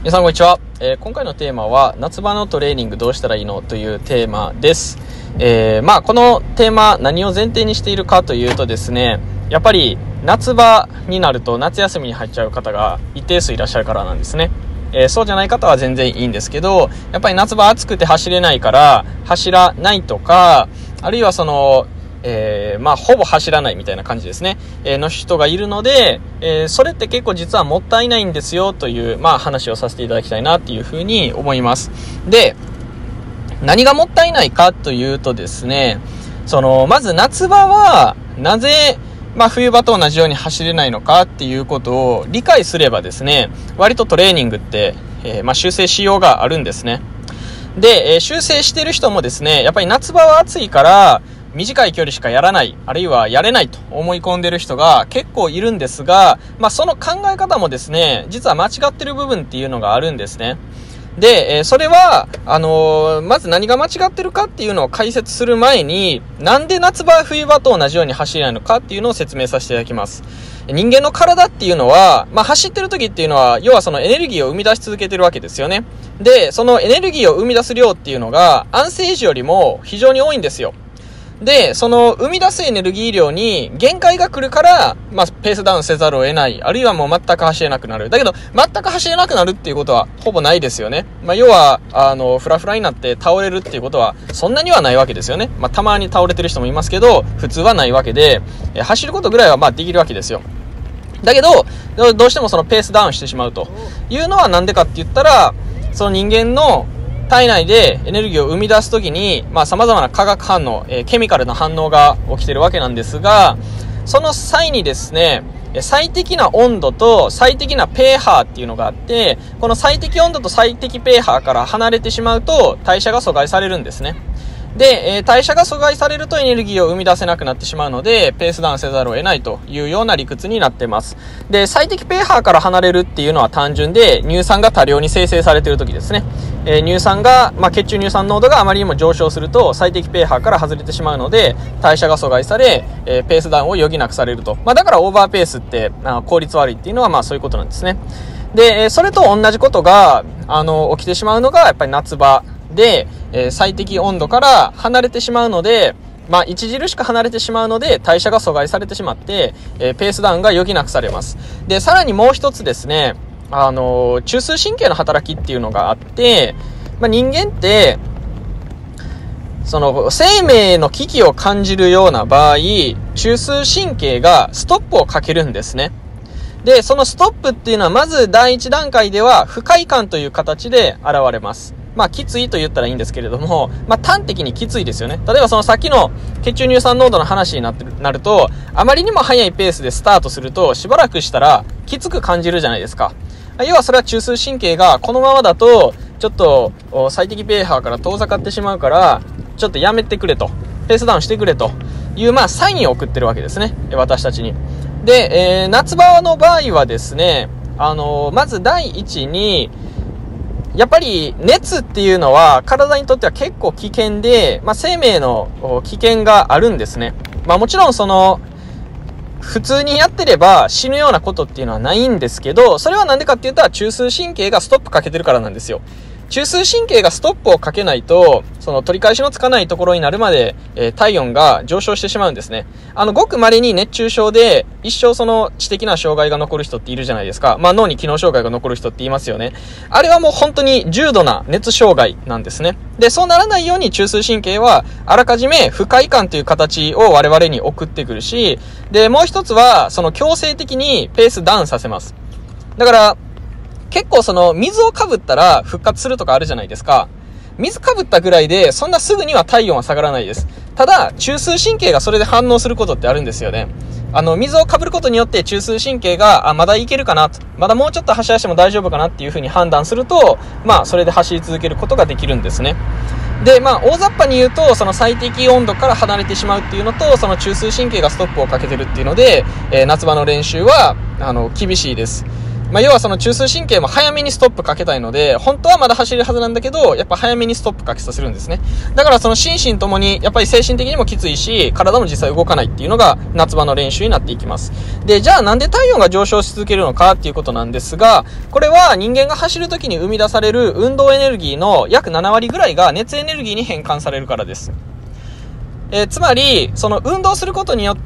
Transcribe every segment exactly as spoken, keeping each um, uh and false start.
皆さんこんにちは、えー、今回のテーマは夏場のトレーニングどうしたらいいのというテーマです。えー、まあこのテーマ何を前提にしているかというとですね、やっぱり夏場になると夏休みに入っちゃう方が一定数いらっしゃるからなんですね。えー、そうじゃない方は全然いいんですけど、やっぱり夏場暑くて走れないから走らないとか、あるいはそのえー、まあほぼ走らないみたいな感じですね、えー、の人がいるので、えー、それって結構実はもったいないんですよという、まあ、話をさせていただきたいなっていうふうに思います。で、何がもったいないかというとですね、そのまず夏場はなぜまあ冬場と同じように走れないのかっていうことを理解すればですね、割とトレーニングって、えー、まあ修正しようがあるんですね。で、えー、修正してる人もですね、やっぱり夏場は暑いから短い距離しかやらない、あるいはやれないと思い込んでる人が結構いるんですが、まあその考え方もですね、実は間違ってる部分っていうのがあるんですね。で、えー、それは、あのー、まず何が間違ってるかっていうのを解説する前に、なんで夏場、冬場と同じように走れないのかっていうのを説明させていただきます。人間の体っていうのは、まあ走ってる時っていうのは、要はそのエネルギーを生み出し続けてるわけですよね。で、そのエネルギーを生み出す量っていうのが、安静時よりも非常に多いんですよ。で、その生み出すエネルギー量に限界が来るから、まあ、ペースダウンせざるを得ない。あるいはもう全く走れなくなる。だけど、全く走れなくなるっていうことはほぼないですよね。まあ、要は、あの、フラフラになって倒れるっていうことはそんなにはないわけですよね。まあ、たまに倒れてる人もいますけど、普通はないわけで、え走ることぐらいはまあできるわけですよ。だけど、どうしてもそのペースダウンしてしまうというのはなんでかって言ったら、その人間の体内でエネルギーを生み出すときに、まあ様々な化学反応、えー、ケミカルな反応が起きてるわけなんですが、その際にですね、最適な温度と最適なペーハーっていうのがあって、この最適温度と最適ペーハーから離れてしまうと代謝が阻害されるんですね。で、えー、代謝が阻害されるとエネルギーを生み出せなくなってしまうので、ペースダウンせざるを得ないというような理屈になっています。で、最適ペーハーから離れるっていうのは単純で、乳酸が多量に生成されている時ですね。えー、乳酸が、まあ、血中乳酸濃度があまりにも上昇すると、最適ペーハーから外れてしまうので、代謝が阻害され、えー、ペースダウンを余儀なくされると。まあ、だからオーバーペースって、あ効率悪いっていうのは、まあ、そういうことなんですね。で、それと同じことが、あの、起きてしまうのが、やっぱり夏場。で、えー、最適温度から離れてしまうので、まあ、著しく離れてしまうので、代謝が阻害されてしまって、えー、ペースダウンが余儀なくされます。で、さらにもう一つですね、あのー、中枢神経の働きっていうのがあって、まあ、人間って、その、生命の危機を感じるような場合、中枢神経がストップをかけるんですね。で、そのストップっていうのは、まず第一段階では、不快感という形で現れます。まあ、きついと言ったらいいんですけれども、まあ、端的にきついですよね。例えばそのさっきの血中乳酸濃度の話になってる、なると、あまりにも速いペースでスタートすると、しばらくしたらきつく感じるじゃないですか。要はそれは中枢神経がこのままだと、ちょっと最適ペーハーから遠ざかってしまうから、ちょっとやめてくれと、ペースダウンしてくれという、まあ、サインを送ってるわけですね。私たちに。で、えー、夏場の場合はですね、あのー、まず第一に、やっぱり熱っていうのは体にとっては結構危険で、まあ、生命の危険があるんですね。まあ、もちろんその普通にやってれば死ぬようなことっていうのはないんですけど、それはなんでかって言ったら中枢神経がストップかけてるからなんですよ。中枢神経がストップをかけないと、その取り返しのつかないところになるまで、えー、体温が上昇してしまうんですね。あの、ごく稀に熱中症で一生その知的な障害が残る人っているじゃないですか。まあ脳に機能障害が残る人って言いますよね。あれはもう本当に重度な熱障害なんですね。で、そうならないように中枢神経はあらかじめ不快感という形を我々に送ってくるし、で、もう一つはその強制的にペースダウンさせます。だから、結構その水をかぶったら復活するとかあるじゃないですか。水かぶったぐらいでそんなすぐには体温は下がらないです。ただ中枢神経がそれで反応することってあるんですよね。あの水をかぶることによって中枢神経があまだいけるかなと、まだもうちょっと走らせても大丈夫かなっていう風に判断すると、まあそれで走り続けることができるんですね。で、まあ大雑把に言うと、その最適温度から離れてしまうっていうのと、その中枢神経がストップをかけてるっていうので、えー、夏場の練習はあの厳しいです。 まあ、要はその中枢神経も早めにストップかけたいので、本当はまだ走れるはずなんだけど、やっぱ早めにストップかけさせるんですね。だからその心身ともに、やっぱり精神的にもきついし、体も実際動かないっていうのが夏場の練習になっていきます。で、じゃあなんで体温が上昇し続けるのかっていうことなんですが、これは人間が走るときに生み出される運動エネルギーの約ななわりぐらいが熱エネルギーに変換されるからです。えー、つまり、その運動することによって、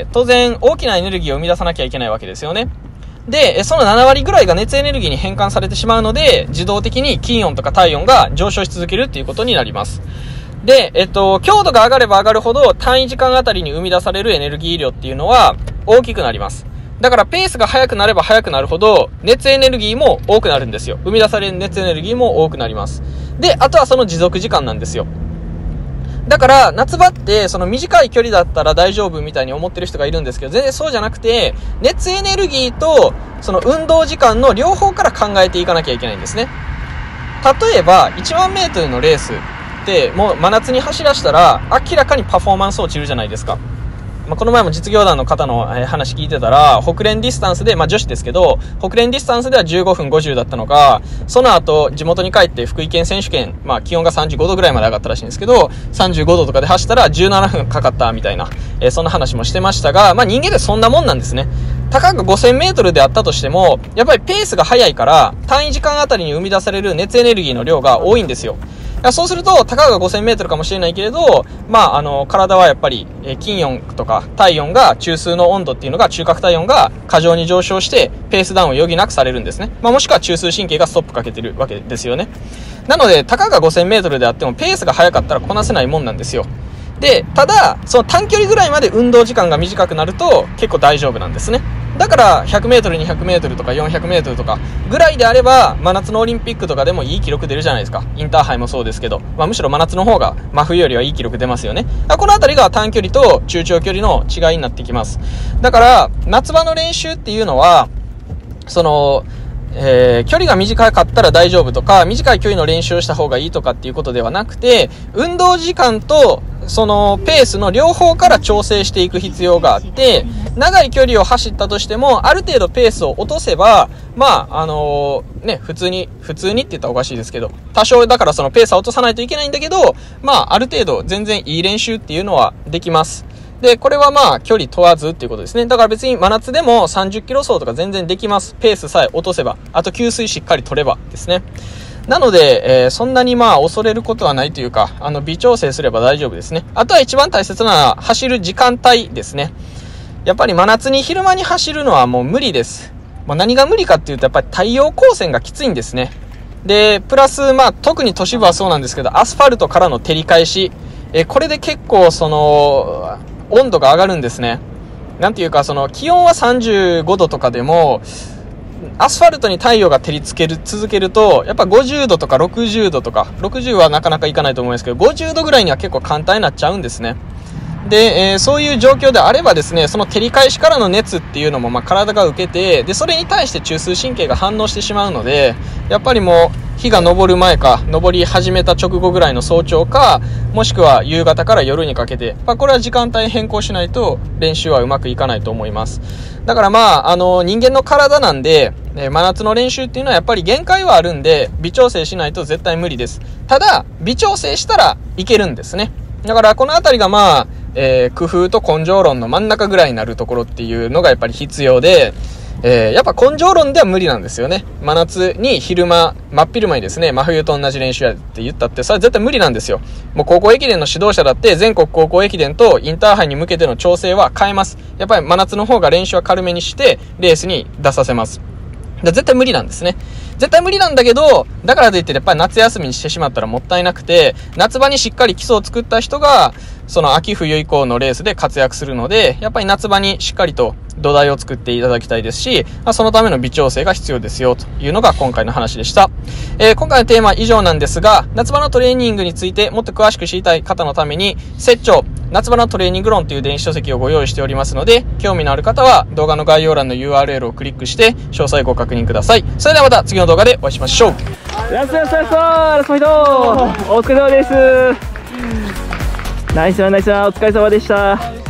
当然大きなエネルギーを生み出さなきゃいけないわけですよね。で、そのななわりぐらいが熱エネルギーに変換されてしまうので、自動的に筋温とか体温が上昇し続けるっていうことになります。で、えっと、強度が上がれば上がるほど、単位時間あたりに生み出されるエネルギー量っていうのは大きくなります。だからペースが速くなれば速くなるほど、熱エネルギーも多くなるんですよ。生み出される熱エネルギーも多くなります。で、あとはその持続時間なんですよ。だから、夏場って、その短い距離だったら大丈夫みたいに思ってる人がいるんですけど、全然そうじゃなくて、熱エネルギーと、その運動時間の両方から考えていかなきゃいけないんですね。例えば、いちまんメートルのレースって、もう真夏に走らしたら、明らかにパフォーマンス落ちるじゃないですか。まあ、この前も実業団の方の話聞いてたら、北連ディスタンスで、まあ女子ですけど、北連ディスタンスではじゅうごふんごじゅうだったのが、その後地元に帰って福井県選手権、まあ気温がさんじゅうごどぐらいまで上がったらしいんですけど、さんじゅうごどとかで走ったらじゅうななふんかかったみたいな、えー、そんな話もしてましたが、まあ人間でそんなもんなんですね。たかがごせんメートルであったとしても、やっぱりペースが速いから、単位時間あたりに生み出される熱エネルギーの量が多いんですよ。そうすると、たかがごせんメートルかもしれないけれど、まあ、あの、体はやっぱり、えー、筋温とか体温が、中枢の温度っていうのが、中核体温が過剰に上昇して、ペースダウンを余儀なくされるんですね。まあ、もしくは中枢神経がストップかけてるわけですよね。なので、たかがごせんメートルであっても、ペースが速かったらこなせないもんなんですよ。で、ただ、その短距離ぐらいまで運動時間が短くなると、結構大丈夫なんですね。だから、ひゃくメートル、にひゃくメートルとかよんひゃくメートルとかぐらいであれば、真夏のオリンピックとかでもいい記録出るじゃないですか。インターハイもそうですけど、まあ、むしろ真夏の方が真冬よりはいい記録出ますよね。このあたりが短距離と中長距離の違いになってきます。だから、夏場の練習っていうのは、その、えー、距離が短かったら大丈夫とか、短い距離の練習をした方がいいとかっていうことではなくて、運動時間とそのペースの両方から調整していく必要があって、長い距離を走ったとしても、ある程度ペースを落とせば、まあ、あのー、ね、普通に、普通にって言ったらおかしいですけど、多少だからそのペースは落とさないといけないんだけど、まあ、ある程度全然いい練習っていうのはできます。で、これはまあ、距離問わずっていうことですね。だから別に真夏でもさんじゅっキロ走とか全然できます。ペースさえ落とせば。あと給水しっかり取ればですね。なので、えー、そんなにまあ、恐れることはないというか、あの、微調整すれば大丈夫ですね。あとは一番大切なのは、走る時間帯ですね。やっぱり真夏に昼間に走るのはもう無理です。もう何が無理かっていうと、やっぱり太陽光線がきついんですね。で、プラス、まあ、特に都市部はそうなんですけど、アスファルトからの照り返し。えー、これで結構、その、温度が上がるんですね。なんていうか、その気温はさんじゅうごどとかでも、アスファルトに太陽が照りつける、続けると、やっぱごじゅうどとかろくじゅうどとか、ろくじゅうはなかなかいかないと思うんですけど、ごじゅうどぐらいには結構簡単になっちゃうんですね。で、えー、そういう状況であればですね、その照り返しからの熱っていうのも、まあ、体が受けて、で、それに対して中枢神経が反応してしまうので、やっぱりもう、日が昇る前か、昇り始めた直後ぐらいの早朝か、もしくは夕方から夜にかけて、まあ、これは時間帯変更しないと、練習はうまくいかないと思います。だからまあ、あの、人間の体なんで、えー、真夏の練習っていうのはやっぱり限界はあるんで、微調整しないと絶対無理です。ただ、微調整したらいけるんですね。だから、このあたりがまあ、えー、工夫と根性論の真ん中ぐらいになるところっていうのがやっぱり必要で、えー、やっぱ根性論では無理なんですよね。真夏に昼間、真っ昼間にですね、真冬と同じ練習やって言ったって、それは絶対無理なんですよ。もう高校駅伝の指導者だって全国高校駅伝とインターハイに向けての調整は変えます。やっぱり真夏の方が練習は軽めにしてレースに出させます。絶対無理なんですね。絶対無理なんだけど、だからといってやっぱり夏休みにしてしまったらもったいなくて、夏場にしっかり基礎を作った人が、その秋冬以降のレースで活躍するので、やっぱり夏場にしっかりと土台を作っていただきたいですし、そのための微調整が必要ですよというのが今回の話でした。えー、今回のテーマは以上なんですが、夏場のトレーニングについてもっと詳しく知りたい方のために、説長、夏場のトレーニング論という電子書籍をご用意しておりますので、興味のある方は動画の概要欄の ユーアールエル をクリックして詳細ご確認ください。それではまた次の動画でお会いしましょう。 ラストラストラストラストファイトお疲れ様です。ナイスなナイスなお疲れ様でした。